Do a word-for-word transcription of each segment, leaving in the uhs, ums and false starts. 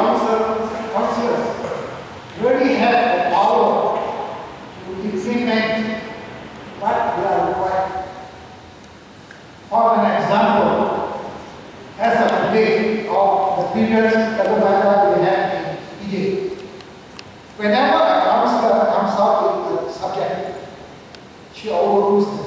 council, councillors really have the power to implement what they are required. For an example, as of today, of the previous Kalubata we had in P J, whenever a councillor comes out with a subject, she overrules them.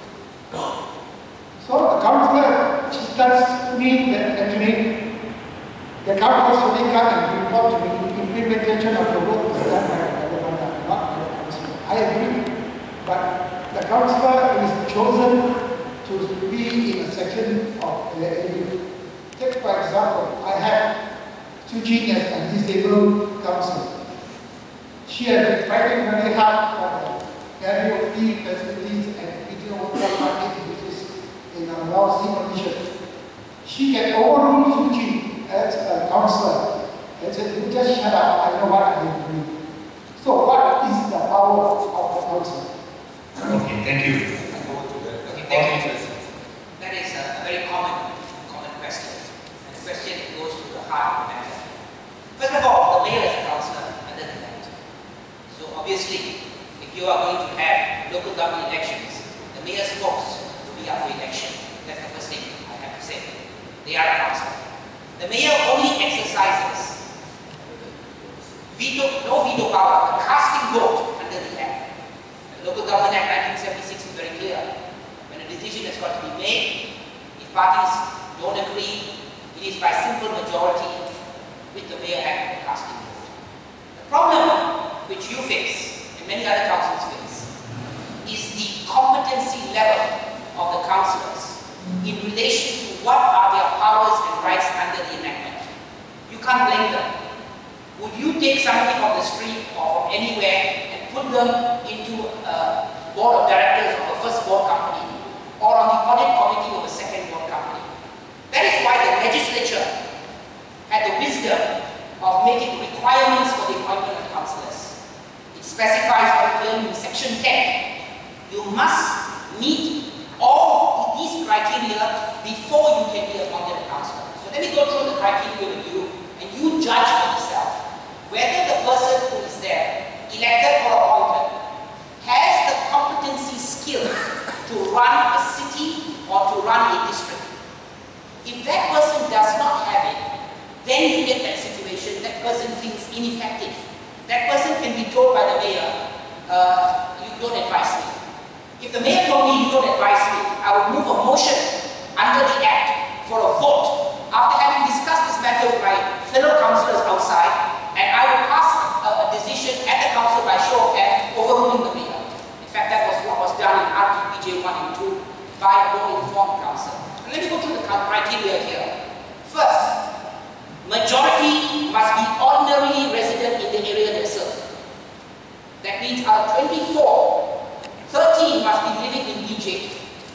So the councillor, she does mean that actually the councillor should come and report to me implementation of the work is done by the Kalubata, not the councillor. I agree, but the councillor is chosen to be in a section of the A U. Take for example, I have Suji as a disabled councillor. She has been fighting very hard for the area of fee facilities and P T O market, which is in a lousy condition. She can overrule Suji as a councillor and say, you just shut up, I know what I am doing. So what is the power of the councillor? Okay, thank you. Okay, thank you. That is a very common, common question. And a question that goes to the heart of the matter. First of all, the mayor is a councillor under the Act. So obviously, if you are going to have local government elections, the mayor's post will be up for election. That's the first thing I have to say. They are a councillor. The mayor only exercises veto, no veto power, but casting vote under the Act. The Local Government Act nineteen seventy-six is very clear. When a decision has got to be made, if parties don't agree, it is by simple majority with the mayor having the casting vote. The problem which you face, and many other councils face, is the competency level of the councillors in relation to what are their powers and rights under the enactment. You can't blame them. Would you take somebody from the street or from anywhere and put them into a board of directors of a first board company or on the audit committee of a second board company? That is why the legislature had the wisdom of making requirements for the appointment of councillors. It specifies very clearly in section ten, you must meet all these criteria before you can be appointed a councillor. So let me go through the criteria with you and you judge for yourself whether the person who is there, elected or appointed, has the competency skill to run a city or to run a district. If that person does not have it, then you get that situation, that person feels ineffective. That person can be told by the mayor, uh, you don't advise me. If the mayor told me you don't advise me, I would move a motion under the Act for a vote after having discussed this matter with my fellow councillors outside, and I will pass a, a decision at the council by show of hands overruling the mayor. In fact, that was what was done in R T P J one and two by a more informed council. And let me go through the criteria here. First, majority must be ordinarily resident in the area they serve. That means out of twenty-four, thirteen must be living in B J.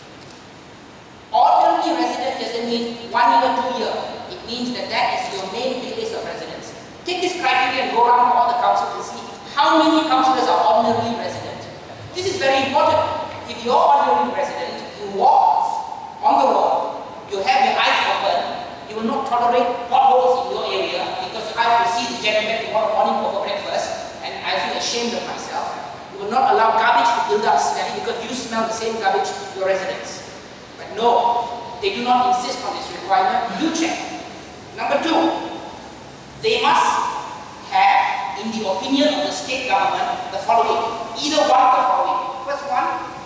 Ordinarily resident doesn't mean one year, two year. It means that that is your main place of residence. Take this criteria and go around all the councils and see how many councillors are ordinarily resident. This is very important. If you're ordinarily resident, you walk on the road, you have your eyes open, you will not tolerate potholes in your area because I will see the gentleman tomorrow morning over breakfast and I feel ashamed of myself. You will not allow garbage to build up smelly because you smell the same garbage in your residence. But no, they do not insist on this requirement. You check. Number two, they must have, in the opinion of the state government, the following. Either one of the following. First one,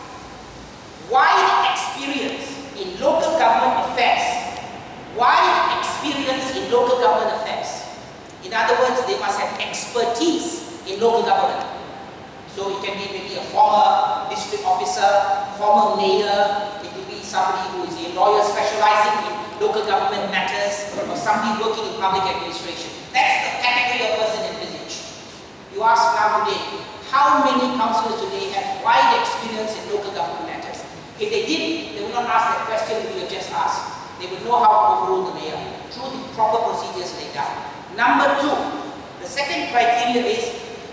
wide experience in local government affairs. Wide experience in local government affairs. In other words, they must have expertise in local government. So it can be maybe a former district officer, former mayor, it could be somebody who is a lawyer specializing in local government matters, or somebody working in public administration. That's the category of person envisaged. You ask now today, how many councillors today have wide experience in local government matters? If they did, they would not ask that question you have just asked. They would know how to overrule the mayor through the proper procedures laid down. Number two, the second criteria is,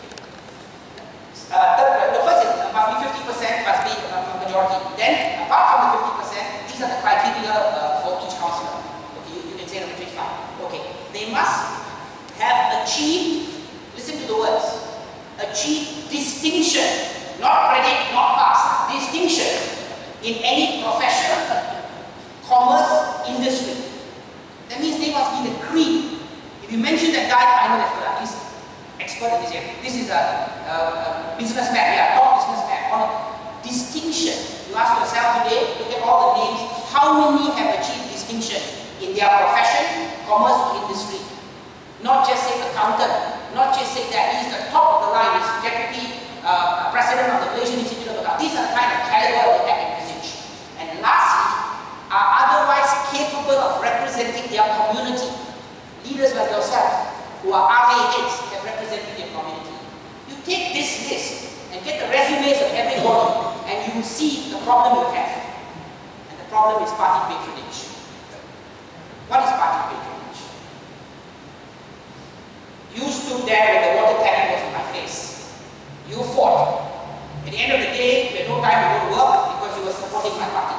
uh, the, the first is uh, must be fifty percent, must be a majority. Then, apart from the fifty percent, these are the criteria uh, for each councillor. Okay, you, you can say number twenty-five. Okay, they must have achieved, listen to the words, achieved distinction, not credit, not pass, distinction in any profession, commerce, industry. That means they must be the cream. If you mention that guy, I know that fella, he's expert in this area. This is a, a, a businessman, yeah, top businessman. On distinction. You ask yourself today, look at all the names, how many have achieved distinction in their profession, commerce, or industry? Not just say accountant, not just say that he's the top of the line, he's deputy uh, president of the Malaysian Institute of Account. These are the kind of caliber they have envisaged. And lastly, are otherwise capable of representing their community. Leaders like yourself, who are R A heads, have represented their community. You take this list and get the resumes of everybody, and you will see the problem you have. And the problem is party patronage. What is party patronage? You stood there when the water cannon was in my face. You fought. At the end of the day, you had no time to go to work because you were supporting my party.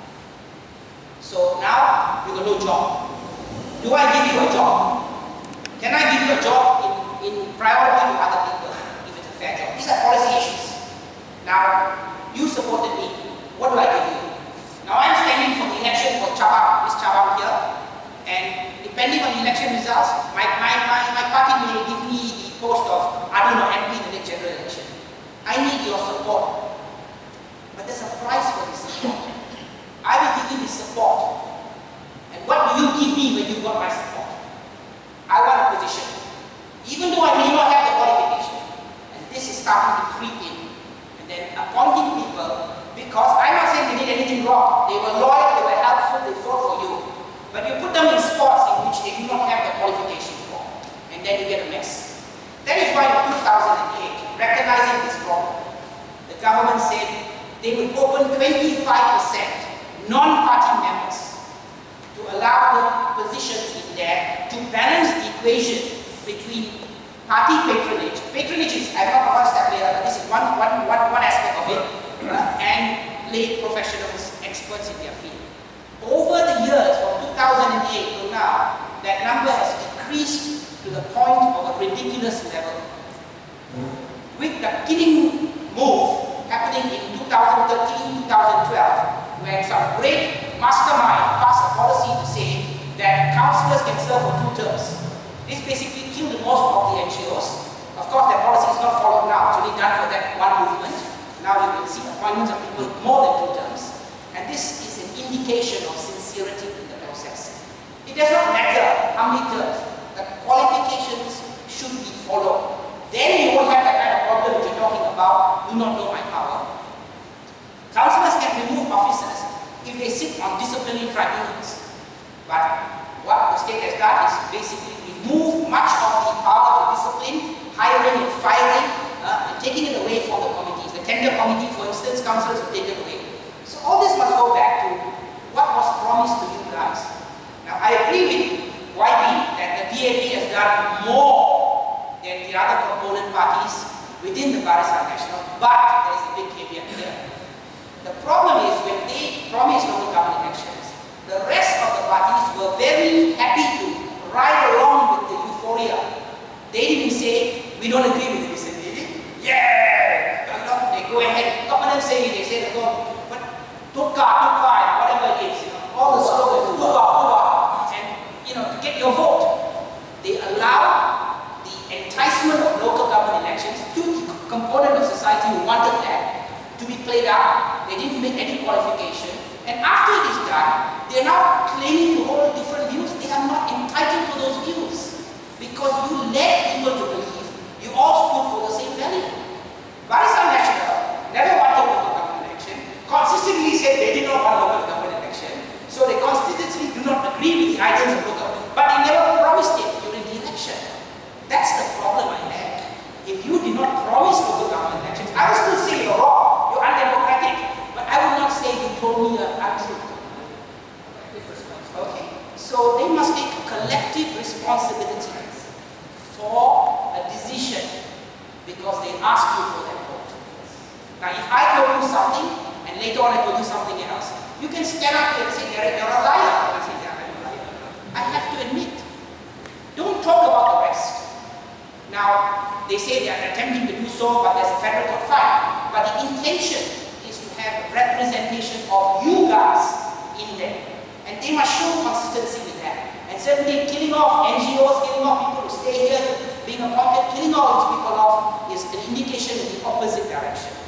So now, you got no job. Do I give you a job? Can I give you a job in, in priority to other people if it's a fair job? These are policy issues. Now, you supported me. What do I give you? Now I'm standing for the election for Cabang, this Cabang here, and depending on the election results, my, my, my, my party may give me the post of, I don't know, M P in the next general election. I need your support. But there's a price for this support. I will give you the support. And what do you give me when you got my support? I want a position. Even though I may not have the qualification. And this is starting to creep in. And then appointing people, because I'm not saying they did anything wrong. They were loyal, they were helpful, they fought for you. But you put them in sports in which they do not have the qualification for. And then you get a mess. That is why in two thousand eight, recognizing this problem, the government said they would open twenty-five percent non-party members to allow the positions in there to balance the equation between party patronage. Patronage is, I'm not one step later, but this is one, one, one, one aspect of it, uh, and lay professionals, experts in their field. Over the years, from two thousand eight to now, that number has decreased to the point of a ridiculous level. With the killing move happening in two thousand thirteen, two thousand twelve, when some great mastermind passed a policy to say that councillors can serve for two terms. This basically killed most of the N G Os. Of course, that policy is not followed now. It's only done for that one movement. Now you can see appointments of people more than two terms. And this is an indication of sincerity in the process. It does not matter how many terms. The qualifications should be followed. Then you won't have that kind of problem which you're talking about, do not know my power. Councillors can remove officers if they sit on disciplinary tribunals. But what the state has done is basically remove much of the power to discipline, hiring and firing, uh, and taking it away from the committees. The tender committee, for instance, councillors have taken away. So all this must go back to what was promised to you guys. Now I agree with Y B that the D A P has done more than the other component parties within the Barisan Nasional, but there is a big caveat here. The problem is when they promised local government elections, the rest of the parties were very happy to ride along with the euphoria. They didn't say, we don't agree with this. Yeah! They go ahead, government say, they say, they go, but Tukar, Tukar, whatever it is, you know, all the slogans, Tukar, Tukar, and you know, to get your vote. They allow the enticement of local government elections to the component of society who wanted that to be played out. They didn't make any qualification. And after it is done, they are now claiming to hold different views. They are not entitled to those views. Because you led people to believe you all stood for the same value. Barisan Nasional never wanted local government election, consistently said they did not want local government election. So they consistently do not agree with the ideas of local government. But they never promised it during the election. That's the problem I have. If you did not promise local government elections, I will still say you're wrong, you're undemocratic. But I will not say you told me an untruth. Okay? So they must take collective responsibility for a decision because they asked you for that vote. Now if I told you something and later on I told you something else, you can stand up here and say you're a liar. And I say, yeah, I'm a liar. I have to admit. Don't talk about the rest. Now, they say they are attempting to do so, but there's a federal court fine. But the intention is to have representation of you guys in there. And they must show consistency with that. And certainly killing off N G Os, killing off people who stay here, being appointed, killing all these people off is an indication in the opposite direction.